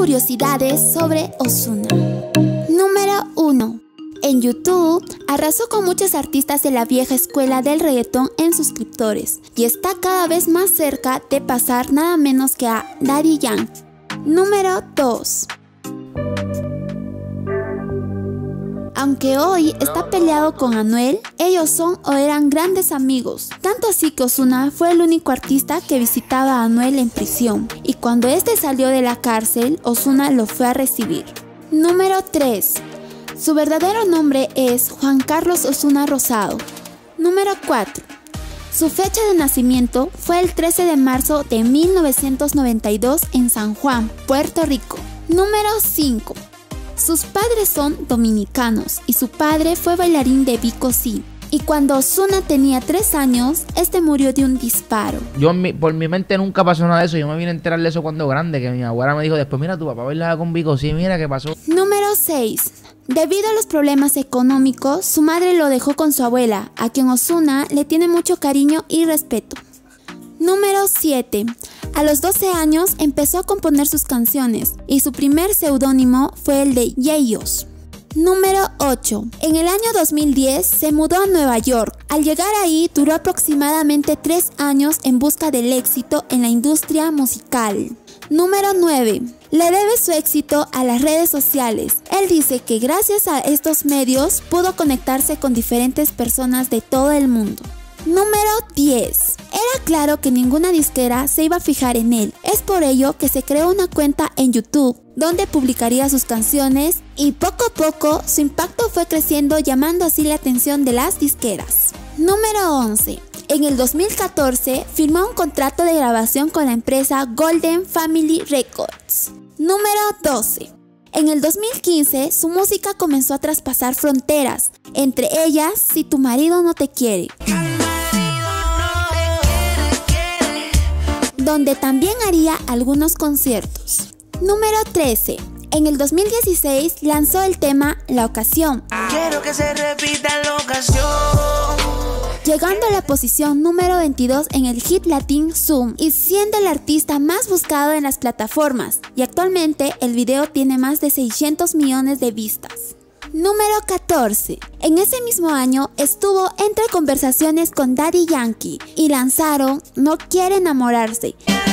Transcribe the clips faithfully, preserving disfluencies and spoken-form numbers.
curiosidades sobre Ozuna. Número uno. En YouTube, arrasó con muchos artistas de la vieja escuela del reggaetón en suscriptores y está cada vez más cerca de pasar nada menos que a Daddy Yankee. Número dos. Aunque hoy está peleado con Anuel, ellos son o eran grandes amigos. Tanto así que Ozuna fue el único artista que visitaba a Anuel en prisión. Y cuando este salió de la cárcel, Ozuna lo fue a recibir. Número tres. Su verdadero nombre es Juan Carlos Ozuna Rosado. Número cuatro. Su fecha de nacimiento fue el trece de marzo de mil novecientos noventa y dos en San Juan, Puerto Rico. Número cinco. Sus padres son dominicanos y su padre fue bailarín de Vico C. Y cuando Ozuna tenía tres años, este murió de un disparo. Yo mi, por mi mente nunca pasó nada de eso. Yo me vine a enterar de eso cuando grande, que mi abuela me dijo después, mira, tu papá bailaba con Vico C, mira qué pasó. Número seis. Debido a los problemas económicos, su madre lo dejó con su abuela, a quien Ozuna le tiene mucho cariño y respeto. Número siete. A los doce años empezó a componer sus canciones y su primer seudónimo fue el de Yeyos. Número ocho. En el año dos mil diez se mudó a Nueva York. Al llegar ahí duró aproximadamente tres años en busca del éxito en la industria musical. Número nueve. Le debe su éxito a las redes sociales. Él dice que gracias a estos medios pudo conectarse con diferentes personas de todo el mundo. Número diez. Era claro que ninguna disquera se iba a fijar en él. Es por ello que se creó una cuenta en YouTube donde publicaría sus canciones y poco a poco su impacto fue creciendo, llamando así la atención de las disqueras. Número once. En el dos mil catorce firmó un contrato de grabación con la empresa Golden Family Records. Número doce. En el dos mil quince su música comenzó a traspasar fronteras, entre ellas Si tu marido no te quiere, donde también haría algunos conciertos. Número trece. En el dos mil dieciséis lanzó el tema La Ocasión, quiero que se repita la ocasión, llegando a la posición número veintidós en el Hit Latin Zoom y siendo el artista más buscado en las plataformas, y actualmente el video tiene más de seiscientos millones de vistas. Número catorce. En ese mismo año estuvo entre conversaciones con Daddy Yankee y lanzaron No Quiere Enamorarse,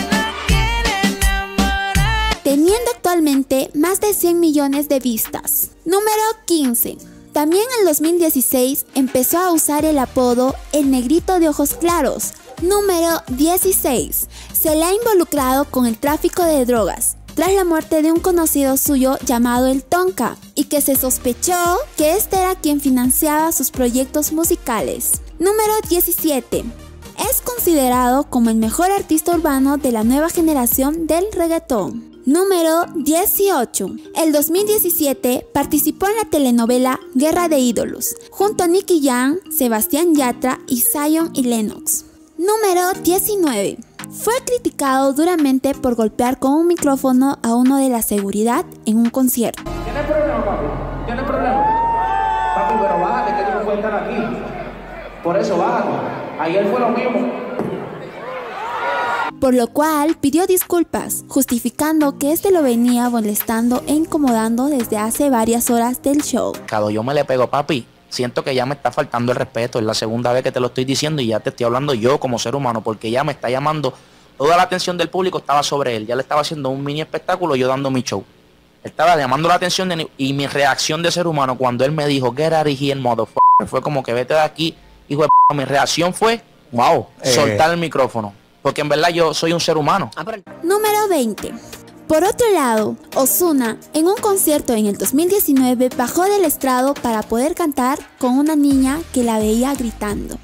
teniendo actualmente más de cien millones de vistas. Número quince. También en el dos mil dieciséis empezó a usar el apodo El Negrito de Ojos Claros. Número dieciséis. Se le ha involucrado con el tráfico de drogas, tras la muerte de un conocido suyo llamado El Tonka, y que se sospechó que este era quien financiaba sus proyectos musicales. Número diecisiete. Es considerado como el mejor artista urbano de la nueva generación del reggaetón. Número dieciocho. El dos mil diecisiete participó en la telenovela Guerra de Ídolos, junto a Nicky Jam, Sebastián Yatra y Zion y Lennox. Número diecinueve. Fue criticado duramente por golpear con un micrófono a uno de la seguridad en un concierto. ¿Tienes problema, papi? ¿Tienes problema? Papi, pero bájate, que tú no puedes estar aquí. Por eso bájate. Ayer fue lo mismo. Por lo cual pidió disculpas, justificando que este lo venía molestando e incomodando desde hace varias horas del show. Cuando yo me le pego, papi, siento que ya me está faltando el respeto. Es la segunda vez que te lo estoy diciendo y ya te estoy hablando yo como ser humano, porque ya me está llamando. Toda la atención del público estaba sobre él. Ya le estaba haciendo un mini espectáculo, yo dando mi show. Él estaba llamando la atención de, y mi reacción de ser humano cuando él me dijo get out of here, motherfucker, fue como que vete de aquí, hijo de p***. Mi reacción fue, wow, eh. soltar el micrófono. Porque en verdad yo soy un ser humano. Número veinte. Por otro lado, Ozuna, en un concierto en el dos mil diecinueve, bajó del estrado para poder cantar con una niña que la veía gritando.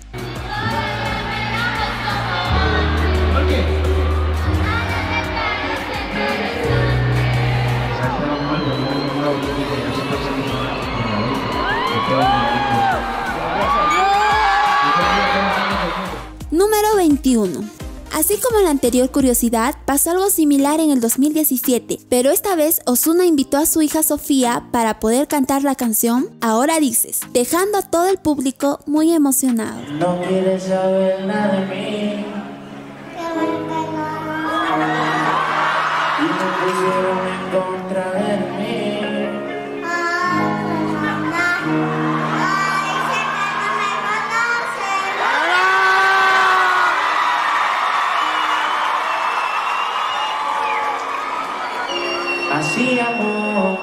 Número veintiuno. Así como en la anterior curiosidad, pasó algo similar en el dos mil diecisiete, pero esta vez Ozuna invitó a su hija Sofía para poder cantar la canción Ahora Dices, dejando a todo el público muy emocionado. No quieres saber nada de mí. pusieron en contra de mí. Así amor.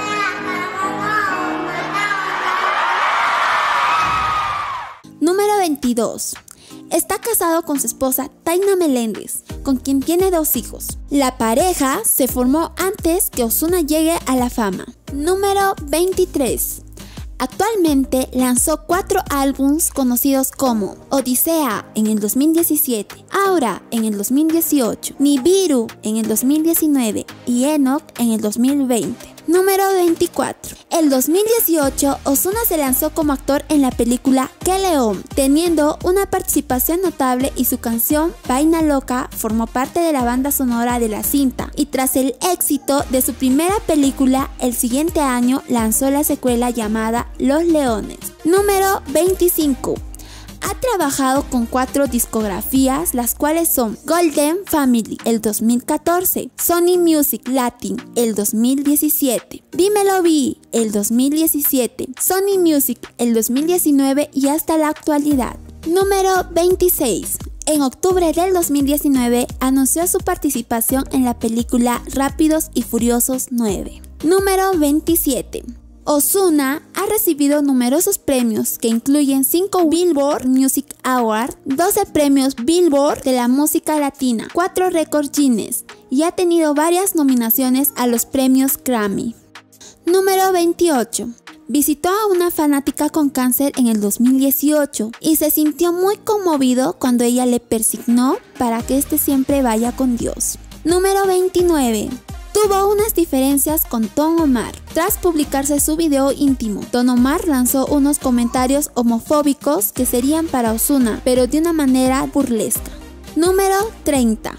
Número veintidós. Está casado con su esposa Taina Meléndez, con quien tiene dos hijos. La pareja se formó antes que Ozuna llegue a la fama. Número veintitrés. Actualmente lanzó cuatro álbumes conocidos como Odisea en el dos mil diecisiete, Aura en el dos mil dieciocho, Nibiru en el dos mil diecinueve y Enoch en el dos mil veinte. Número veinticuatro. El dos mil dieciocho, Ozuna se lanzó como actor en la película Que León, teniendo una participación notable, y su canción Vaina Loca formó parte de la banda sonora de la cinta. Y tras el éxito de su primera película, el siguiente año lanzó la secuela llamada Los Leones. Número veinticinco. Ha trabajado con cuatro discografías, las cuales son Golden Family el dos mil catorce, Sony Music Latin el dos mil diecisiete, Dímelo Vi el dos mil diecisiete, Sony Music el dos mil diecinueve y hasta la actualidad. Número veintiséis. En octubre del dos mil diecinueve anunció su participación en la película Rápidos y Furiosos nueve. Número veintisiete. Ozuna ha recibido numerosos premios que incluyen cinco Billboard Music Awards, doce premios Billboard de la música latina, cuatro récords Guinness y ha tenido varias nominaciones a los premios Grammy. Número veintiocho. Visitó a una fanática con cáncer en el dos mil dieciocho y se sintió muy conmovido cuando ella le persignó para que este siempre vaya con Dios. Número veintinueve. Tuvo unas diferencias con Don Omar. Tras publicarse su video íntimo, Don Omar lanzó unos comentarios homofóbicos que serían para Ozuna, pero de una manera burlesca. Número treinta.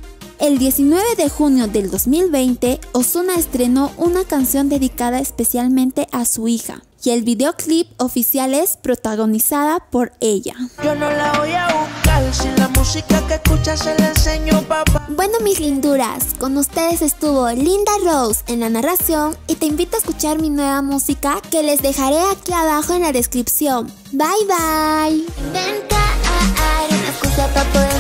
El diecinueve de junio del dos mil veinte, Ozuna estrenó una canción dedicada especialmente a su hija, y el videoclip oficial es protagonizada por ella. Yo no la voy a buscar, si la música que escucha se la enseño papá. Bueno, mis linduras, con ustedes estuvo Linda Rose en la narración y te invito a escuchar mi nueva música que les dejaré aquí abajo en la descripción. Bye bye. Inventa, ah, ah, una excusa para poder